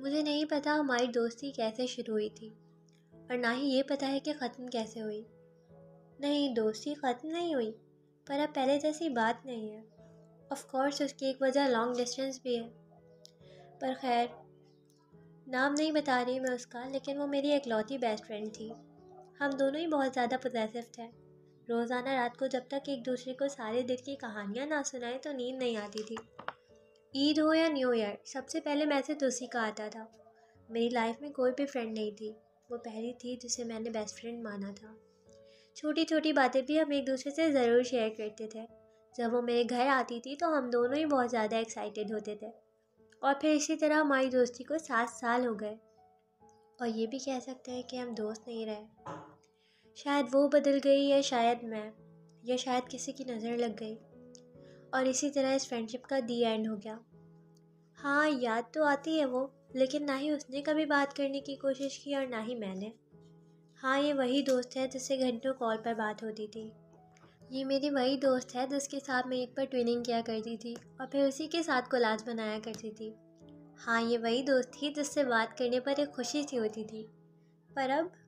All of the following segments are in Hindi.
मुझे नहीं पता हमारी दोस्ती कैसे शुरू हुई थी और ना ही ये पता है कि ख़त्म कैसे हुई। नहीं, दोस्ती ख़त्म नहीं हुई, पर अब पहले जैसी बात नहीं है। ऑफ कोर्स उसकी एक वजह लॉन्ग डिस्टेंस भी है, पर खैर, नाम नहीं बता रही मैं उसका, लेकिन वो मेरी एकलौती बेस्ट फ्रेंड थी। हम दोनों ही बहुत ज़्यादा पॉसेसिव थे। रोज़ाना रात को जब तक एक दूसरे को सारे दिन की कहानियाँ ना सुनाए तो नींद नहीं आती थी। ईद हो या न्यू ईयर, सबसे पहले मैसेज उसी का आता था। मेरी लाइफ में कोई भी फ्रेंड नहीं थी, वो पहली थी जिसे मैंने बेस्ट फ्रेंड माना था। छोटी छोटी बातें भी हम एक दूसरे से ज़रूर शेयर करते थे। जब वो मेरे घर आती थी तो हम दोनों ही बहुत ज़्यादा एक्साइटेड होते थे। और फिर इसी तरह हमारी दोस्ती को 7 साल हो गए। और ये भी कह सकते हैं कि हम दोस्त नहीं रहे। शायद वो बदल गई या शायद मैं, या शायद किसी की नज़र लग गई। और इसी तरह इस फ्रेंडशिप का दी एंड हो गया। हाँ, याद तो आती है वो, लेकिन ना ही उसने कभी बात करने की कोशिश की और ना ही मैंने। हाँ, ये वही दोस्त है जिससे घंटों कॉल पर बात होती थी। ये मेरी वही दोस्त है जिसके साथ मैं एक पर ट्विनिंग किया करती थी और फिर उसी के साथ कोलाज बनाया करती थी। हाँ, ये वही दोस्त थी जिससे बात करने पर एक खुशी सी होती थी। पर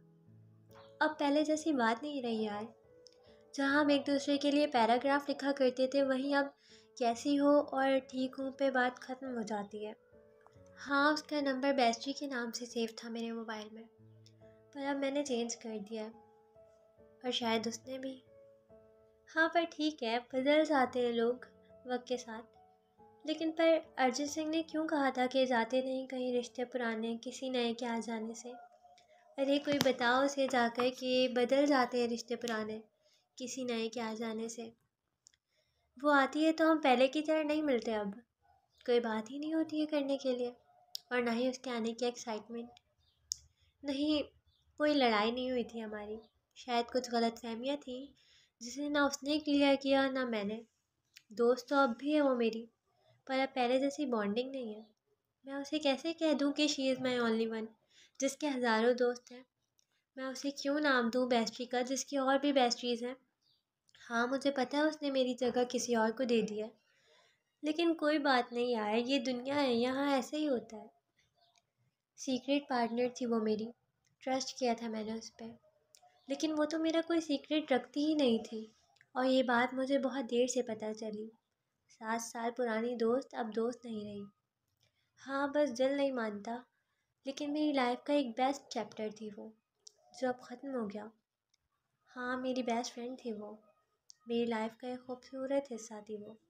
अब पहले जैसी बात नहीं रही यार। जहाँ हम एक दूसरे के लिए पैराग्राफ लिखा करते थे, वहीं अब कैसी हो और ठीक हूँ पे बात ख़त्म हो जाती है। हाँ, उसका नंबर बेस्टी के नाम से सेव था मेरे मोबाइल में, पर अब मैंने चेंज कर दिया है। और शायद उसने भी। हाँ, पर ठीक है, बदल जाते हैं लोग वक्त के साथ। लेकिन पर अरिजीत सिंह ने क्यों कहा था कि जाते नहीं कहीं रिश्ते पुराने किसी नए के आ जाने से। अरे कोई बताओ उसे जाकर कि बदल जाते हैं रिश्ते पुराने किसी नए के आ जाने से। वो आती है तो हम पहले की तरह नहीं मिलते अब। कोई बात ही नहीं होती है करने के लिए, और ना ही उसके आने की एक्साइटमेंट। नहीं, कोई लड़ाई नहीं हुई थी हमारी। शायद कुछ गलतफहमियाँ थी जिसे ना उसने क्लियर किया ना मैंने। दोस्त तो अब भी है वो मेरी, पर अब पहले जैसी बॉन्डिंग नहीं है। मैं उसे कैसे कह दूँ कि she is my only one, जिसके हज़ारों दोस्त हैं। मैं उसे क्यों नाम दूँ बेस्टी का, जिसकी और भी बेस्टीज़ हैं। हाँ, मुझे पता है उसने मेरी जगह किसी और को दे दिया, लेकिन कोई बात नहीं यार, ये दुनिया है, यहाँ ऐसे ही होता है। सीक्रेट पार्टनर थी वो मेरी, ट्रस्ट किया था मैंने उस पर, लेकिन वो तो मेरा कोई सीक्रेट रखती ही नहीं थी। और ये बात मुझे बहुत देर से पता चली। 7 साल पुरानी दोस्त अब दोस्त नहीं रही। हाँ, बस दिल नहीं मानता, लेकिन मेरी लाइफ का एक बेस्ट चैप्टर थी वो, जो अब ख़त्म हो गया। हाँ, मेरी बेस्ट फ्रेंड थी वो, मेरी लाइफ का एक खूबसूरत हिस्सा थी वो।